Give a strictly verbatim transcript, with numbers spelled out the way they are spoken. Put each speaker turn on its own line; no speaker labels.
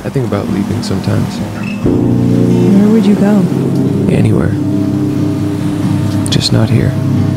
I think about leaving sometimes.
Where would you go?
Anywhere. Just not here.